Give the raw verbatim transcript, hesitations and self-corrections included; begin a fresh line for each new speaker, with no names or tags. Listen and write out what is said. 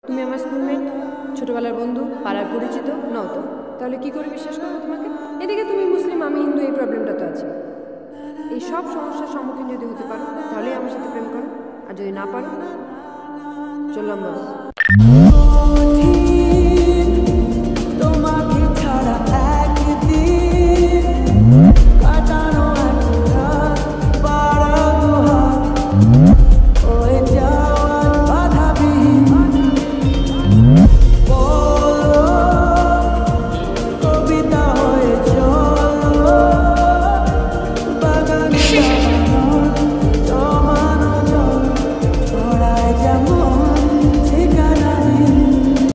তুমি আমার স্কুলমেট, ছোটবেলার বন্ধু, পাড়ার পরিচিত নও তো, তাহলে কি করে বিশ্বাস করবো তোমাকে? এদিকে তুমি মুসলিম, আমি হিন্দু, এই প্রবলেমটা তো আছে। এই সব সমস্যার সম্মুখীন যদি হতে পারো তাহলেই আমার সাথে প্রেম করো, আর যদি না পারো চললাম বাস।